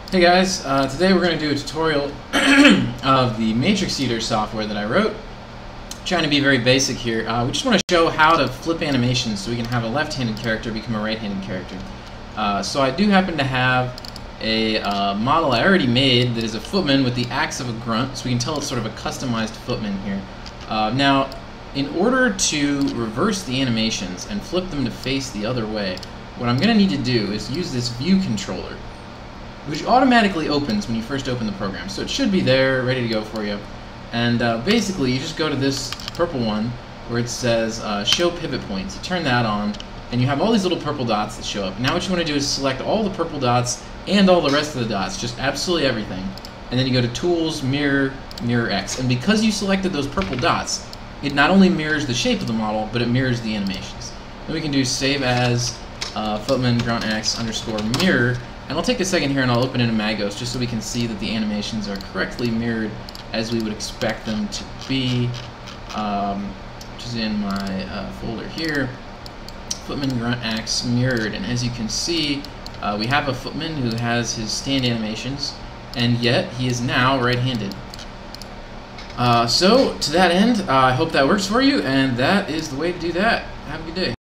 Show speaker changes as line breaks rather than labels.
Hey guys, today we're going to do a tutorial of the Matrix Eater software that I wrote. Trying to be very basic here. We just want to show how to flip animations so we can have a left-handed character become a right-handed character. So I do happen to have a model I already made that is a footman with the axe of a grunt, so we can tell it's sort of a customized footman here. Now, in order to reverse the animations and flip them to face the other way, what I'm going to need to do is use this view controller, which automatically opens when you first open the program. So it should be there, ready to go for you. And basically, you just go to this purple one where it says Show Pivot Points. You turn that on, and you have all these little purple dots that show up. Now what you want to do is select all the purple dots and all the rest of the dots, just absolutely everything. And then you go to Tools, Mirror, Mirror X. And because you selected those purple dots, it not only mirrors the shape of the model, but it mirrors the animations. Then we can do Save As, Footman, Grunt X, underscore Mirror. And I'll take a second here and I'll open it in Magos just so we can see that the animations are correctly mirrored as we would expect them to be, which is in my folder here. Footman, Grunt X, mirrored. And as you can see, we have a footman who has his stand animations, and yet he is now right-handed. So to that end, I hope that works for you, and that is the way to do that. Have a good day.